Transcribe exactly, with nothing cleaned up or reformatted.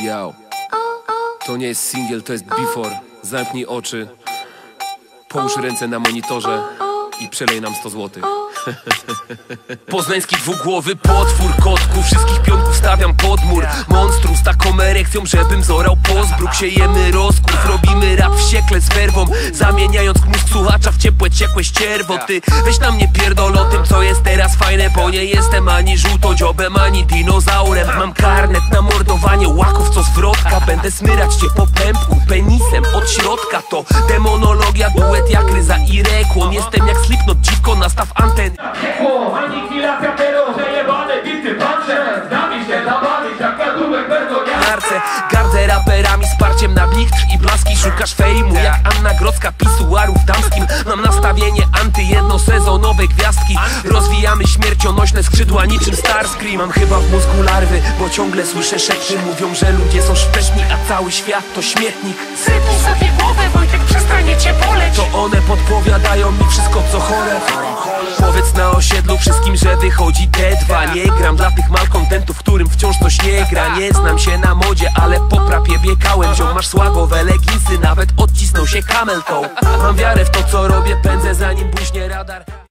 Yo. To nie jest singiel, to jest before. Zamknij oczy, połóż ręce na monitorze i przelej nam sto złotych. Poznański dwugłowy potwór, kotku, wszystkich pionków stawiam pod mur. Monstrum z taką erekcją, żebym zorał pozbruk. Siejemy rozkurw, robimy rap wściekle z werwą, zamieniając mózg słuchacza w ciepłe, ciekłe ścierwo. Ty weź na mnie pierdol o tym, co jest teraz fajne, bo nie jestem ani żółtodziobem, ani dinozaurem. Mam karnet na mordowanie łaków, co zwrotka. Będę smyrać cię po pępku penisem od środka. To demonologia, duet jak Ryza i Rekłon. Jestem jak Slipknot, dziwko, nastaw anten. Anihilacja, terrorze, jebane bity, pancze. Znami się zabawić jak kadłubek bezogniarce. Gardzę raperami z parciem na blichtr i blaski. Szukasz fejmu jak Anna Grodzka, pisuarów damskim. Mam nastawienie anty, jednosezonowe gwiazdki. Rozwijamy śmiercionośne skrzydła niczym Starscream. Mam chyba w mózgu larwy, bo ciągle słyszę szepty. Mówią, że ludzie są szpeczni, a cały świat to śmietnik. Sypnij sobie głowę, Wojtek, przestanie cię boleć. To one podpowiadają mi wszystko, co chore. Powiedz na osiedlu wszystkim, że wychodzi T dwa. Nie gram dla tych malkontentów, którym wciąż coś nie gra. Nie znam się na modzie, ale po prapie biegałem. Ziom, masz słagowe leginsy, nawet odcisnął się camel toe. Mam wiarę w to, co robię, pędzę zanim błyśnie radar.